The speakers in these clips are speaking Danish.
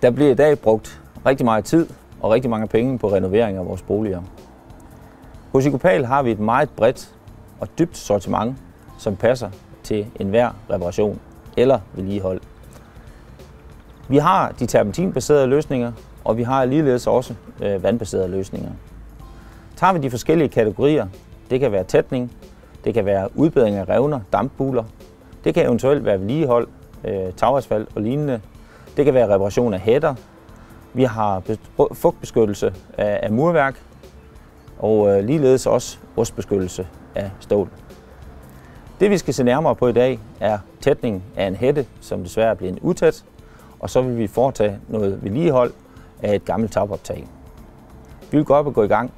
Der bliver i dag brugt rigtig meget tid og rigtig mange penge på renovering af vores boliger. Hos Ecopal har vi et meget bredt og dybt sortiment, som passer til enhver reparation eller vedligehold. Vi har de terpentinbaserede løsninger, og vi har ligeledes også vandbaserede løsninger. Tager vi de forskellige kategorier, det kan være tætning, det kan være udbedring af revner, dampbuler, det kan eventuelt være vedligehold, tagasfalt og lignende, det kan være reparation af hætter, vi har fugtbeskyttelse af murværk og ligeledes også rustbeskyttelse af stål. Det vi skal se nærmere på i dag er tætning af en hætte, som desværre er blevet utæt, og så vil vi foretage noget vedligehold af et gammelt tagoptag. Vi vil gå op og gå i gang.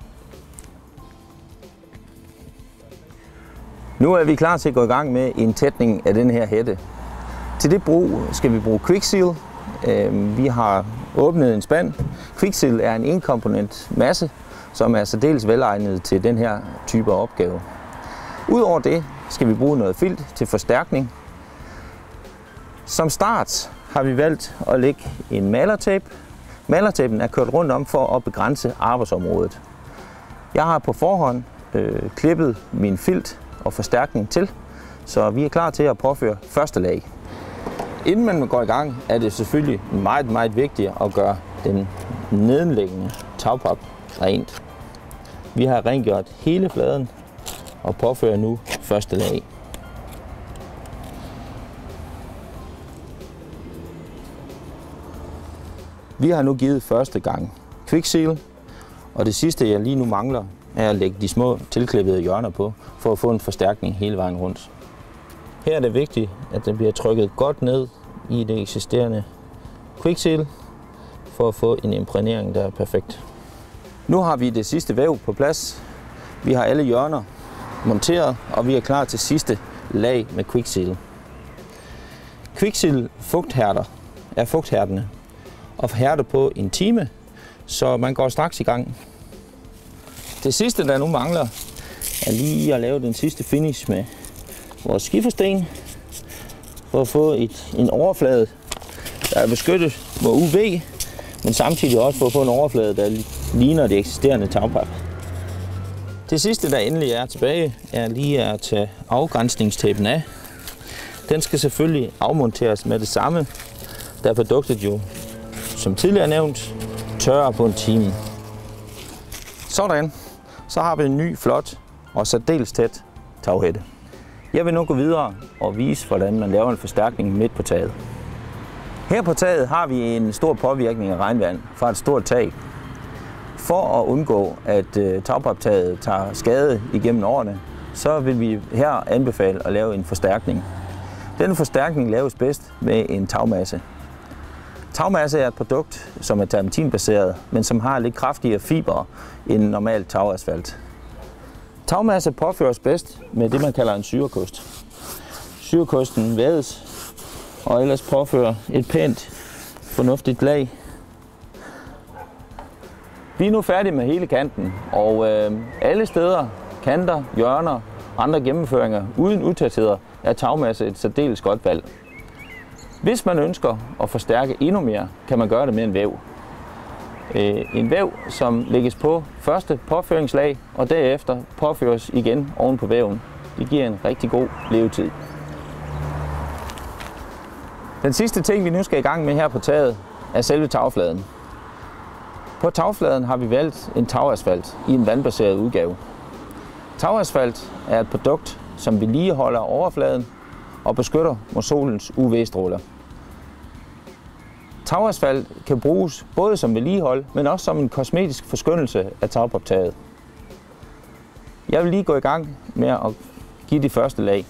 Nu er vi klar til at gå i gang med en tætning af den her hætte. Til det brug skal vi bruge Quickseal. Vi har åbnet en spand. Quickseal er en enkomponent masse, som er særdeles velegnet til den her type af opgave. Udover det skal vi bruge noget filt til forstærkning. Som start har vi valgt at lægge en malertape. Malertapen er kørt rundt om for at begrænse arbejdsområdet. Jeg har på forhånd klippet min filt og forstærkning til, så vi er klar til at påføre første lag. Inden man går i gang, er det selvfølgelig meget vigtigt at gøre den nedenliggende tagpap rent. Vi har rengjort hele fladen og påfører nu første lag. Vi har nu givet første gang Quickseal, og det sidste jeg lige nu mangler er at lægge de små tilklippede hjørner på, for at få en forstærkning hele vejen rundt. Her er det vigtigt, at den bliver trykket godt ned i det eksisterende Quickseal, for at få en imprægnering, der er perfekt. Nu har vi det sidste væv på plads. Vi har alle hjørner monteret, og vi er klar til sidste lag med Quickseal. Quickseal fugthærder er fugthærdende og hærder på en time, så man går straks i gang. Det sidste, der nu mangler, er lige at lave den sidste finish med vores skifersten, for at få en overflade, der er beskyttet mod UV, men samtidig også for at få en overflade, der ligner det eksisterende tagpap. Det sidste, der endelig er tilbage, er lige at tage afgrænsningstapen af. Den skal selvfølgelig afmonteres med det samme, da produktet jo, som tidligere nævnt, tørrer på en time. Sådan, så har vi en ny, flot og særdeles tæt taghætte. Jeg vil nu gå videre og vise, hvordan man laver en forstærkning midt på taget. Her på taget har vi en stor påvirkning af regnvand fra et stort tag. For at undgå, at tagpaptaget tager skade igennem årene, så vil vi her anbefale at lave en forstærkning. Denne forstærkning laves bedst med en tagmasse. Tagmasse er et produkt, som er terpentinbaseret, men som har lidt kraftigere fibre end normal tagasfalt. Tagmasse påføres bedst med det, man kalder en syrekost. Syrekosten vædes og ellers påfører et pænt, fornuftigt lag. Vi er nu færdige med hele kanten, og alle steder, kanter, hjørner og andre gennemføringer uden utætheder er tagmasse et særdeles godt valg. Hvis man ønsker at forstærke endnu mere, kan man gøre det med en væv. En væv, som lægges på første påføringslag og derefter påføres igen oven på væven. Det giver en rigtig god levetid. Den sidste ting, vi nu skal i gang med her på taget, er selve tagfladen. På tagfladen har vi valgt en tagasfalt i en vandbaseret udgave. Tagasfalt er et produkt, som vedligeholder overfladen og beskytter mod solens UV-stråler. Tagasfalt kan bruges både som vedligehold, men også som en kosmetisk forskønnelse af tagpaptaget. Jeg vil lige gå i gang med at give de første lag.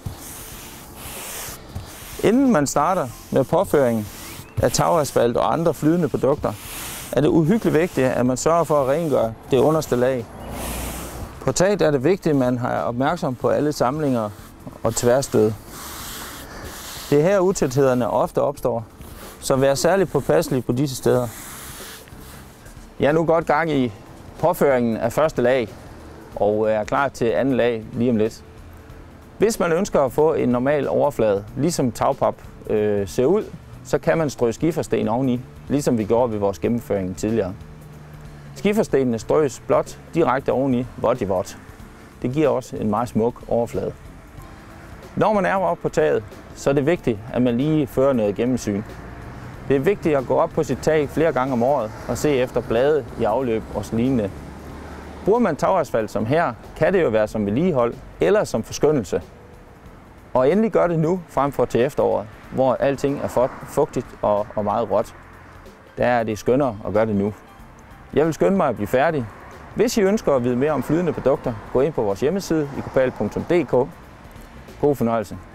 Inden man starter med påføring af tagasfalt og andre flydende produkter, er det uhyggeligt vigtigt, at man sørger for at rengøre det underste lag. På taget er det vigtigt, at man er opmærksom på alle samlinger og tværstød. Det er her utæthederne ofte opstår, så vær særligt påpasselig på disse steder. Jeg er nu godt gang i påføringen af første lag og er klar til anden lag lige om lidt. Hvis man ønsker at få en normal overflade, ligesom tagpap ser ud, så kan man strø skifersten oveni, ligesom vi gjorde ved vores gennemføring tidligere. Skiferstenene strøs blot direkte oveni, vådt i vådt. Det giver også en meget smuk overflade. Når man er oppe på taget, så er det vigtigt, at man lige fører noget gennemsyn. Det er vigtigt at gå op på sit tag flere gange om året og se efter blade i afløb og lignende. Bruger man tagasfalt som her, kan det jo være som vedligehold eller som forskønnelse. Og endelig gør det nu frem for til efteråret, hvor alting er fugtigt og meget råt. Der er det skønnere at gøre det nu. Jeg vil skynde mig at blive færdig. Hvis I ønsker at vide mere om flydende produkter, gå ind på vores hjemmeside ikopal.dk. God fornøjelse.